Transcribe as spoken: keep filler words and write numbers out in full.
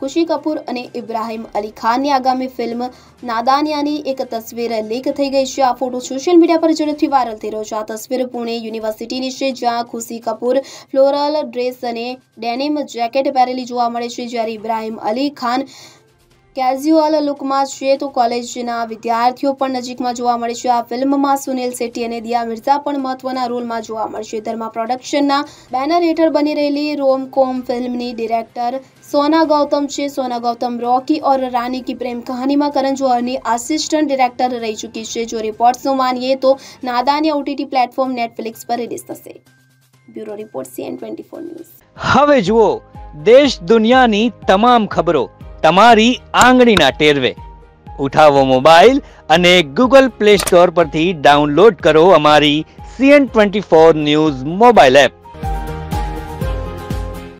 ખુશી કપૂર અને ઇબ્રાહિમ અલી ખાનની આગામી ફિલ્મ નાદાનિયાની એક તસવીર લીક થઈ ગઈ છે। આ ફોટો સોશિયલ મીડિયા પર ઝડપથી વાયરલ થઈ રહ્યો છે। આ તસવીર પુણે યુનિવર્સિટીની છે, જ્યાં ખુશી કપૂર ફ્લોરલ ડ્રેસ અને ડેનિમ જેકેટ પહેરેલી જોવા મળે છે, જ્યારે ઇબ્રાહિમ અલી ખાન કેઝ્યુઅલ લુકમાં છે તો કોલેજના વિદ્યાર્થીઓ પણ નજીકમાં જોવા મળે છે। આ ફિલ્મમાં સુનિલ શેટ્ટી અને દિયા મિર્ઝા પણ મહત્વના રોલમાં જોવા મળશે। ધર્મા પ્રોડક્શનના બેનર હેઠળ બની રહેલી રોમકોમ ફિલ્મની ડિરેક્ટર सोना गौतम છે। सोना गौतम रॉकी और रानी की प्रेम कहानी में करण जौहरनी असिस्टेंट डायरेक्टर रही चुकी है। जो रिपोर्ट्स मानिए तो नादानिया ओटीटी प्लेटफॉर्म नेटफ्लिक्स पर रिलीज થશે। Bureau report CN twenty four news. હવે જુઓ દેશ દુનિયાની તમામ ખબરો તમારી આંગળીના ટેરવે। ઉઠાવો મોબાઈલ અને ગૂગલ પ્લે સ્ટોર પરથી ડાઉનલોડ કરો અમારી CN twenty four news mobile app.